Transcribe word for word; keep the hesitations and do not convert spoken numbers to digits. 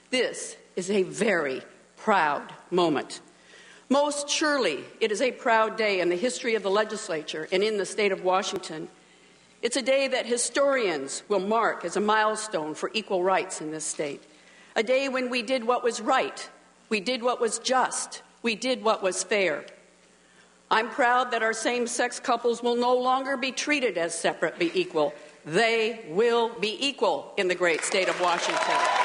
This is a very proud moment. Most surely, it is a proud day in the history of the legislature and in the state of Washington. It's a day that historians will mark as a milestone for equal rights in this state. A day when we did what was right, we did what was just, we did what was fair. I'm proud that our same-sex couples will no longer be treated as separate but equal. They will be equal in the great state of Washington.